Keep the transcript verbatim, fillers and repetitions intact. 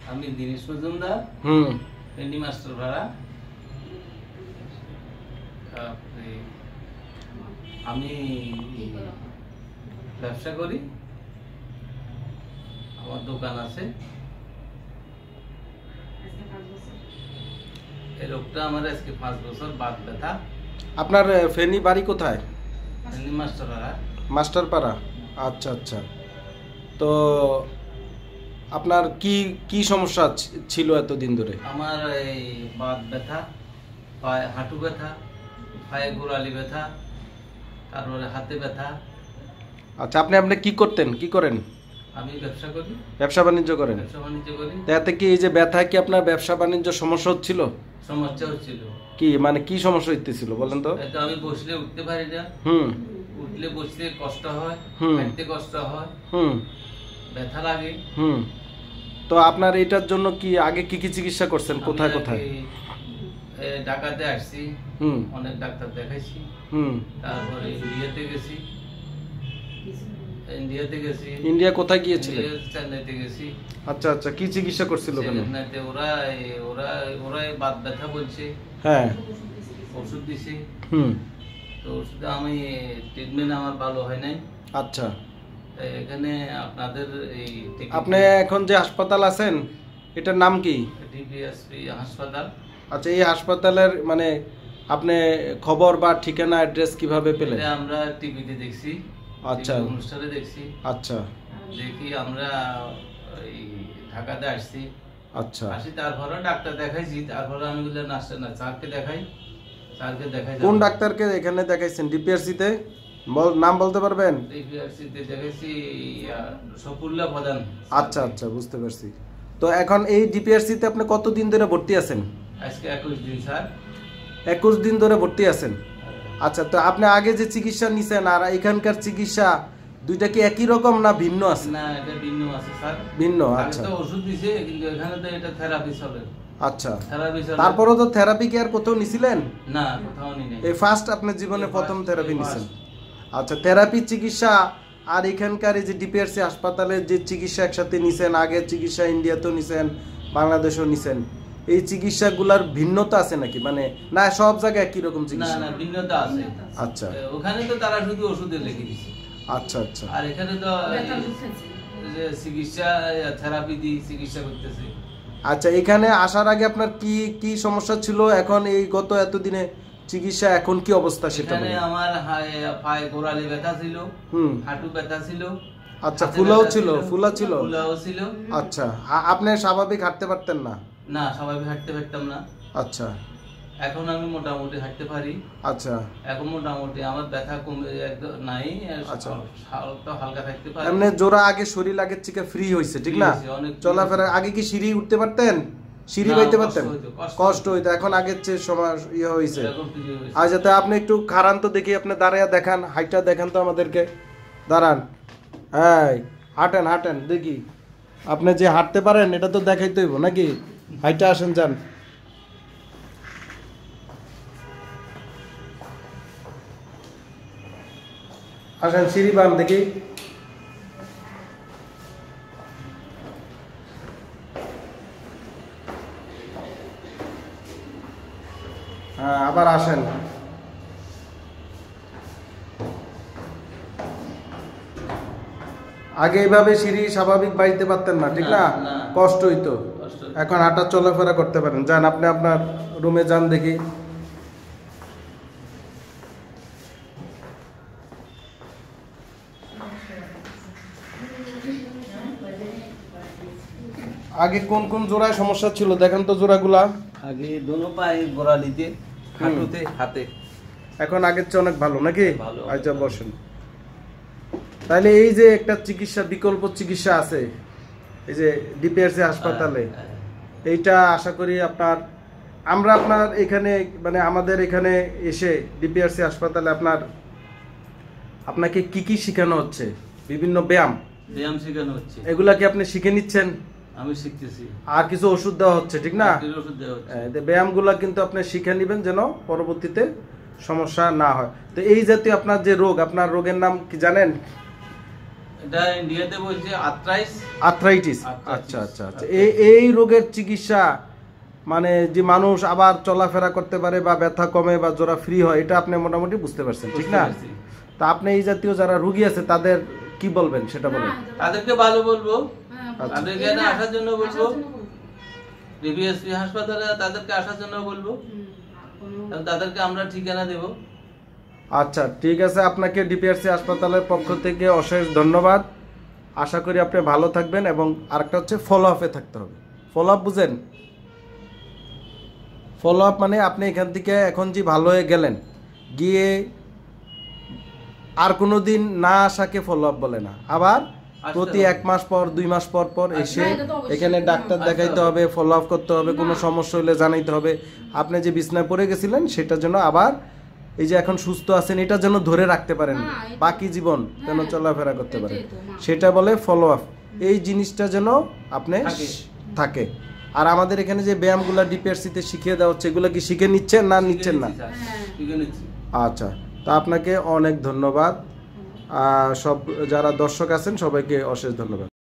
আমি দিনেশ মজুমদার, হুম পেন্ডি মাস্টার ভাড়া। আমি ব্যবসা করি, আমার দোকান আছে। এই রোগটা আমার আজকে পাঁচ বছর বাদ ব্যথা। আপনার ফেনী বাড়ি কোথায়? পেন্ডি মাস্টার ভাড়া। মাস্টারপাড়া, আচ্ছা আচ্ছা। তো আপনার কি কি সমস্যা ছিল এতদিন ধরে? আমার এই বাত ব্যথা, পায়ে হাঁটু ব্যথা, পায়ে গোড়ালি ব্যথা, তারপরে হাতে ব্যথা। আচ্ছা, আপনি আপনি কি করতেন, কি করেন? আমি ব্যবসা করি। ব্যবসা বাণিজ্য করেন? ব্যবসা বাণিজ্য করি। তাতে কি এই যে ব্যথা, কি আপনার ব্যবসা বাণিজ্য সমস্যা হচ্ছিল? সমস্যা হচ্ছিল। কি মানে কি সমস্যা হইতেছিল বলেন তো? এটা আমি বসলে উঠতে পারি না। হুম। উঠলে বসতে কষ্ট হয়, হুম। হাঁটতে কষ্ট হয়, হুম। ব্যথা লাগে। হুম। তো আপনার এটার জন্য কি আগে কি কি চিকিৎসা করছেন, কোথায় কোথায়? ঢাকাতে আসছি, হুম, অনেক ডাক্তার দেখাইছি। হুম। তারপরে ইন্ডিয়াতে গেছি। ইন্ডিয়াতে গেছি। ইন্ডিয়া কোথায় গিয়েছিলেন? চেন্নাইতে গেছি। আচ্ছা আচ্ছা, কি চিকিৎসা করছিল ওখানে? চেন্নাইতে ওরা ওরা ওরা বাত ব্যথা বলছে। হ্যাঁ। ওষুধ দিছে। হুম। তো ওষুধে আমি ট্রিটমেন্ট আমার ভালো হয় নাই। আচ্ছা। এখানে আপনাদের এই আপনি এখন যে হাসপাতাল আছেন এটার নাম কি? ডিপিএসপি হাসপাতাল। আচ্ছা, এই হাসপাতালের মানে আপনি খবর বা ঠিকানা অ্যাড্রেস কিভাবে পেলেন? আমরা টিভিতে দেখছি। আচ্ছা, অনুষ্ঠানে দেখছি। আচ্ছা, দেখি আমরা এই ঢাকাতে আসছি। আচ্ছা। আসি, তারপরে ডাক্তার দেখাইছি। তারপরে আমি বললাম না না স্যারকে দেখাই। স্যারকে দেখাই। কোন ডাক্তারকে এখানে দেখাইছেন? ডিপিআরসি তে নাম বলতে পারবেন? ডিপিআরসি তে দেখাইছি সফুল্লাহ প্রধান। আচ্ছা আচ্ছা, বুঝতে পারছি। তো এখন এই ডিপিআরসি তে আপনি কতদিন ধরে ভর্তি আছেন? আজকে একুশ দিন স্যার। একুশ দিন ধরে ভর্তি আছেন। আচ্ছা, তো আপনি আগে যে চিকিৎসা নিছেন আর এখানকার চিকিৎসা দুইটা কি একই রকম না ভিন্ন আছে? না, এটা ভিন্ন আছে স্যার। ভিন্ন, আচ্ছা। তো ওষুধ দিছে, কিন্তু এখানে তো এটা থেরাপি চলে। আচ্ছা, থেরাপি চলে। তারপরও তো থেরাপি কি আর কোথাও নিছিলেন? না, কোথাও নি নাই। এই ফার্স্ট আপনার জীবনে প্রথম থেরাপি নিছেন। আচ্ছা, থেরাপি চিকিৎসা আর এখানকার এই যে ডিপিআরসি হাসপাতালের যে চিকিৎসা একসাথে নিছেন, আগের চিকিৎসা ইন্ডিয়াতেও নিছেন, বাংলাদেশেও নিছেন, এই চিকিৎসাগুলোর ভিন্নতা আছে নাকি? মানে না সব জায়গায় একই রকম চিকিৎসা? না না, ভিন্নতা আছে। আচ্ছা। ওখানে তো তারা শুধু ওষুধে লিখে দিছে। আচ্ছা আচ্ছা। আর এখানে তো যে চিকিৎসা থেরাপি দি চিকিৎসা করতেছে। আচ্ছা, এখানে আসার আগে আপনার কি কি সমস্যা ছিল, এখন এই গত এতদিনে চিকিৎসা এখন কি অবস্থা সেটা? এখানে আমার পায়ে গোড়ালি ব্যথা ছিল, হুম, হাঁটু ব্যথা ছিল। আচ্ছা, ফুলাও ছিল? ফুলা ছিল? ফুলাও ছিল। আচ্ছা, আপনি স্বাভাবিক হাঁটতে পারতেন না? না, স্বাভাবিক হাঁটতে পারতাম না। আচ্ছা। এখন আমি মোটামুটি হাঁটতে পারি। আচ্ছা। এখন মোটামুটি আমার ব্যথা কমে একদম নাই। আচ্ছা, হালকা হালকা থাকতে পারি। এমনি জোড়া আগে শরীর আগের থেকে ফ্রি হইছে, ঠিক না? চলাফেরা আগে কি সিঁড়ি উঠতে পারতেন? সিঁড়ি বাইতে পারতেন? কষ্ট হইতো, এখন আগের চেয়ে সময় ইয়ে হইছে। আজ যাতে আপনি একটু খারান তো দেখি, আপনি দাঁড়াইয়া দেখান, হাইটা দেখান তো আমাদেরকে। দাঁড়ান, এই হাঁটেন হাঁটেন দেখি। আপনি যে হাঁটতে পারেন এটা তো দেখাইতে হইব নাকি? হাইটা আসেন, যান। আসেন, সিঁড়ি বান দেখি। হ্যাঁ, আবার আসেন। আগে এইভাবে সিঁড়ি স্বাভাবিক বাইতে পারতেন না, ঠিক না? কষ্ট হইতো। এখন হাঁটা চলাফেরা করতে পারেন। যান, আপনি আপনার রুমে যান দেখি। আগে কোন কোন জোড়ায় সমস্যা ছিল দেখেন তো জোড়াগুলা। আগে দোনো পায়ে গোড়ালিতে, হাঁটুতে, হাতে। এখন আগের চেয়ে অনেক ভালো নাকি? আচ্ছা, বসেন। তাহলে এই যে একটা চিকিৎসা, বিকল্প চিকিৎসা আছে এই যে ডিপিআরসি হাসপাতালে, এইটা আশা করি আপনার, আমরা আপনার এখানে মানে আমাদের এখানে এসে ডিপিআরসি হাসপাতালে আপনার আপনাকে কি কি শেখানো হচ্ছে? বিভিন্ন ব্যায়াম ব্যায়াম শেখানো হচ্ছে। এগুলা কি আপনি শিখে নিচ্ছেন? আমি শিখতেছি। আর কিছু ওষুধ দেওয়া হচ্ছে, ঠিক না? ওষুধ দেওয়া হচ্ছে। ব্যায়ামগুলা কিন্তু আপনি শিখে নেবেন যেন পরবর্তীতে সমস্যা না হয়। তো এই জাতীয় আপনার যে রোগ, আপনার রোগের নাম কি জানেন? এটা ইন্ডিয়াতে বলছে আর্থ্রাইটিস আর্থ্রাইটিস আচ্ছা আচ্ছা আচ্ছা এই এই রোগের চিকিৎসা মানে যে মানুষ আবার চলাফেরা করতে পারে বা ব্যথা কমে বা জোড়া ফ্রি হয় এটা আপনি মোটামুটি বুঝতে পারছেন ঠিক না? তা আপনি এই জাতীয় যারা রোগী আছে তাদের কি বলবেন সেটা বলেন। তাদেরকে ভালো বলবো, তাদেরকে এখানে আসার জন্য বলবো, ডিবিএসপি হাসপাতালে তাদেরকে আসার জন্য বলবো, তাদেরকে আমরা ঠিকানা দেব। আচ্ছা ঠিক আছে, আপনাকে ডিপিআরসি হাসপাতালের পক্ষ থেকে অশেষ ধন্যবাদ। আশা করি আপনি ভালো থাকবেন এবং আরেকটা হচ্ছে ফলো আপে থাকতে হবে। ফলো আপ বুঝেন? ফলো আপ মানে আপনি এখান থেকে এখন যে ভালো হয়ে গেলেন গিয়ে আর কোনো দিন না আসাকে ফলো আপ বলে না, আবার প্রতি এক মাস পর দুই মাস পর পর এসে এখানে ডাক্তার দেখাইতে হবে, ফলো আপ করতে হবে, কোনো সমস্যা হলে জানাইতে হবে। আপনি যে বিছনায় পড়ে গেছিলেন সেটার জন্য আবার এই যে এখন সুস্থ আছেন এটা যেন ধরে রাখতে পারেন, বাকি জীবন যেন চলাফেরা করতে পারেন, সেটা বলে ফলো আপ। এই জিনিসটা যেন আপনি থাকে। আর আমাদের এখানে যে ব্যায়ামগুলো ডিপিআরসিতে শিখিয়ে দেওয়া হচ্ছে এগুলো কি শিখে নিচ্ছেন না নিচ্ছেন না? আচ্ছা, তা আপনাকে অনেক ধন্যবাদ। সব যারা দর্শক আছেন সবাইকে অশেষ ধন্যবাদ।